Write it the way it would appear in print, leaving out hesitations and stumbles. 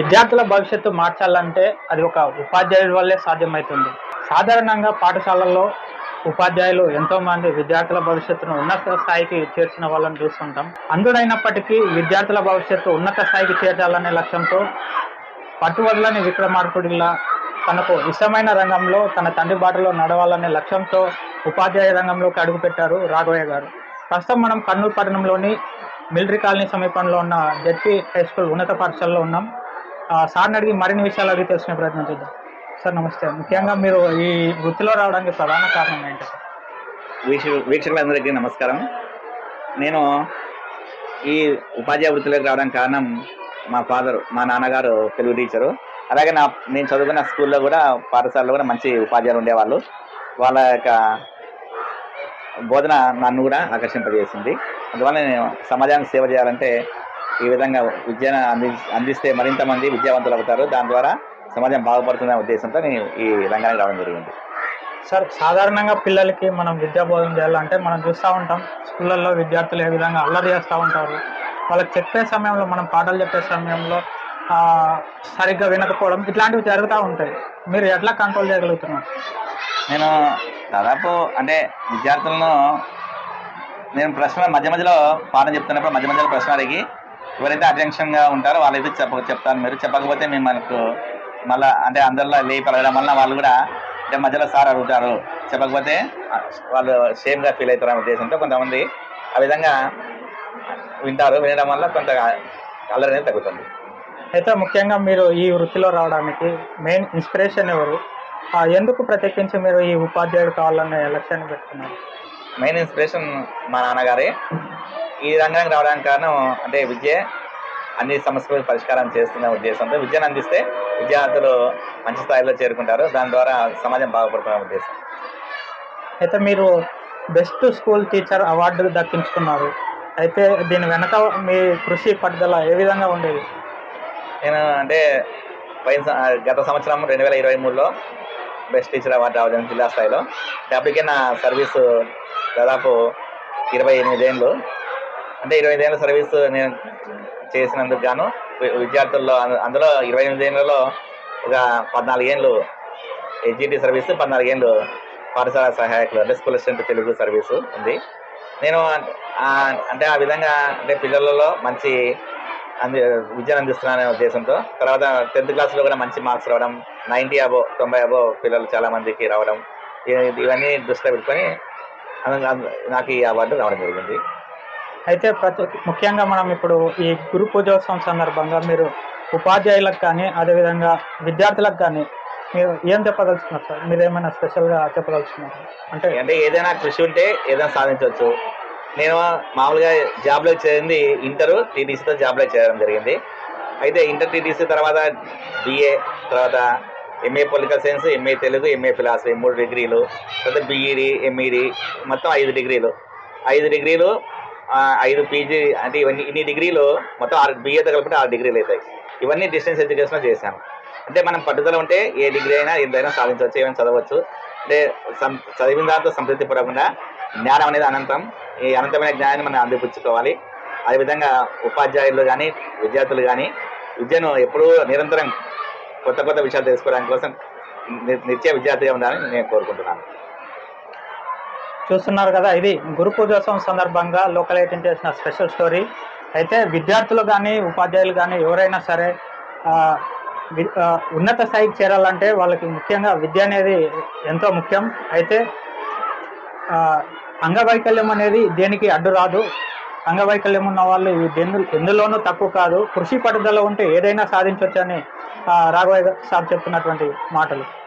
విద్యార్థుల భవిష్యత్తు మార్చాలంటే అది ఒక ఉపాధ్యాయుడి వల్లే సాధ్యమవుతుంది. సాధారణంగా పాఠశాలల్లో ఉపాధ్యాయులు ఎంతోమంది విద్యార్థుల భవిష్యత్తును ఉన్నత స్థాయికి చేర్చిన వాళ్ళని చూస్తుంటాం. అందునైనప్పటికీ విద్యార్థుల భవిష్యత్తు ఉన్నత స్థాయికి చేర్చాలనే లక్ష్యంతో పట్టువదలని విక్రమార్కుడిలా తనకు ఇష్టమైన రంగంలో తన తండ్రి బాటలో నడవాలనే లక్ష్యంతో ఉపాధ్యాయ రంగంలోకి అడుగుపెట్టారు రాఘవయ్య గారు. ప్రస్తుతం మనం కర్నూలు పట్టణంలోని మిలిటరీ కాలనీ సమీపంలో ఉన్న జెడ్పీ హై స్కూల్ ఉన్నత పాఠశాలలో ఉన్నాం. సార్ని అడిగి మరిన్ని విషయాలు అడిగి తెలుసుకునే ప్రయత్నం చేద్దాం. సార్ నమస్తే. ముఖ్యంగా మీరు ఈ వృత్తిలో రావడానికి ప్రధాన కారణం ఏంటి సార్? వీక్షకులందరికీ నమస్కారం. నేను ఈ ఉపాధ్యాయ వృత్తిలోకి రావడానికి కారణం మా నాన్నగారు తెలుగు టీచరు. అలాగే నేను చదువుకున్న స్కూల్లో కూడా పాఠశాలలో కూడా మంచి ఉపాధ్యాయులు ఉండేవాళ్ళు. వాళ్ళ యొక్క బోధన నన్ను కూడా ఆకర్షింపజేసింది. అందువల్ల నేను సమాజానికి సేవ చేయాలంటే ఈ విధంగా విద్యను అందిస్తే మరింత మంది విద్యావంతులు అవుతారు, దాని ద్వారా సమాజం బాగుపడుతుందనే ఉద్దేశంతో నేను ఈ రంగానికి రావడం జరిగింది. సార్, సాధారణంగా పిల్లలకి మనం విద్యా బోధన చేయాలంటే మనం చూస్తూ ఉంటాం స్కూళ్ళల్లో విద్యార్థులు ఏ విధంగా అల్లరి చేస్తూ ఉంటారు. వాళ్ళకి చెప్పే సమయంలో, మనం పాఠాలు చెప్పే సమయంలో సరిగ్గా వినకపోవడం ఇట్లాంటివి జరుగుతూ ఉంటాయి. మీరు ఎట్లా కంట్రోల్ చేయగలుగుతున్నారు? నేను దాదాపు అంటే విద్యార్థులను ప్రశ్న మధ్యలో పాఠం చెప్తున్నప్పుడు మధ్యలో ప్రశ్న అడిగి ఎవరైతే అటెన్షన్గా ఉంటారో వాళ్ళైతే చెప్తాను. మీరు చెప్పకపోతే మేము మనకు మళ్ళీ అంటే అందరిలో లేపి అడగడం వల్ల వాళ్ళు కూడా అంటే మధ్యలో సార్ అడుగుతారు, చెప్పకపోతే వాళ్ళు షేమ్గా ఫీల్ అవుతారు అనే ఉద్దేశంతో కొంతమంది ఆ విధంగా వింటారు. వినడం వల్ల కొంత అల్లరి అనేది తగ్గుతుంది. అయితే ముఖ్యంగా మీరు ఈ వృత్తిలో రావడానికి మెయిన్ ఇన్స్పిరేషన్ ఎవరు? ఎందుకు ప్రత్యేకించి మీరు ఈ ఉపాధ్యాయుడు కావాలనే లక్ష్యాన్ని పెట్టుకున్నారు? మెయిన్ ఇన్స్పిరేషన్ మా నాన్నగారే. ఈ రంగానికి రావడానికి కారణం అంటే విద్య అన్ని సమస్యలకు పరిష్కారం చేస్తున్న ఉద్దేశంతో విద్యను అందిస్తే విద్యార్థులు మంచి స్థాయిలో చేరుకుంటారు, దాని ద్వారా సమాజం బాగుపడుతున్న ఉద్దేశం. అయితే మీరు బెస్ట్ స్కూల్ టీచర్ అవార్డు దక్కించుకున్నారు. అయితే దీని వెనక మీ కృషి పట్టుదల ఏ విధంగా ఉండేది? నేను అంటే గత సంవత్సరం 2023లో బెస్ట్ టీచర్ అవార్డు రావడం జిల్లా స్థాయిలో. అప్పటికే నా సర్వీసు దాదాపు 28 ఏళ్ళు. అంటే 25 ఏళ్ళ సర్వీసు నేను చేసినందుకు గాను విద్యార్థుల్లో అందులో 28 ఏళ్ళలో ఒక 14 ఏళ్ళు హెచ్జిటి సర్వీసు, 14 ఏళ్ళు పాఠశాల సహాయకులు అంటే స్కూల్ అసిస్టెంట్ తెలుగు సర్వీసు ఉంది. నేను అంటే ఆ విధంగా అంటే పిల్లలలో మంచి విద్యను అందిస్తున్నాననే ఉద్దేశంతో తర్వాత 10th క్లాస్లో కూడా మంచి మార్క్స్ రావడం, 90 అబోవ్ పిల్లలు చాలామందికి రావడం, ఇవన్నీ దృష్టిలో పెట్టుకొని నాకు ఈ అవార్డు రావడం జరిగింది. అయితే ముఖ్యంగా మనం ఇప్పుడు ఈ గురు పూజోత్సవం సందర్భంగా మీరు ఉపాధ్యాయులకు కానీ అదేవిధంగా విద్యార్థులకు కానీ మీరు ఏం చెప్పదలుచుకున్నారు సార్? మీరు ఏమైనా స్పెషల్గా చెప్పదలుచుకున్నారు? అంటే ఏదైనా కృషి ఉంటే ఏదైనా సాధించవచ్చు. నేను మామూలుగా జాబ్లోకి చేరింది ఇంటర్ టీటీసీతో జాబ్లోకి చేయడం జరిగింది. అయితే ఇంటర్ టీటీసీ తర్వాత బిఏ, తర్వాత MA political science, MA Telugu, MA philosophy 3 డిగ్రీలు, తర్వాత బిఈడి, ఎంఈడి, మొత్తం 5 డిగ్రీలు, 5 పీజీ. అంటే ఇన్ని డిగ్రీలు మొత్తం 6 బిఏతో కలిపి 6 డిగ్రీలు అవుతాయి. ఇవన్నీ డిస్టెన్స్ ఎడ్యుకేషన్లో చేశాను. అంటే మనం పట్టుదల ఉంటే ఏ డిగ్రీ అయినా ఎంతైనా సాధించవచ్చు, ఏమైనా చదవచ్చు. అంటే చదివిన దాంతో సంతృప్తి పడకుండా జ్ఞానం అనేది అనంతం, ఈ అనంతమైన జ్ఞానాన్ని మనం అందిపుచ్చుకోవాలి. అదేవిధంగా ఉపాధ్యాయులు కానీ విద్యార్థులు కానీ విద్యను ఎప్పుడూ నిరంతరం కొత్త విషయాలు తెలుసుకోవడానికి కోసం నిత్య విద్యార్థిగా ఉండాలని నేను కోరుకుంటున్నాను. చూస్తున్నారు కదా, ఇది గురు పూజోత్సవం సందర్భంగా లోకల్ 18 చేసిన స్పెషల్ స్టోరీ. అయితే విద్యార్థులు కానీ ఉపాధ్యాయులు కానీ ఎవరైనా సరే ఉన్నత స్థాయికి చేరాలంటే వాళ్ళకి ముఖ్యంగా విద్య అనేది ఎంతో ముఖ్యం. అయితే అంగవైకల్యం అనేది దేనికి అడ్డు రాదు. అంగవైకల్యం ఉన్న వాళ్ళు ఎందులోనూ తక్కువ కాదు. కృషి పట్టుదల ఉంటే ఏదైనా సాధించవచ్చు అని రాఘవయ్య సార్ చెప్తున్నటువంటి మాటలు.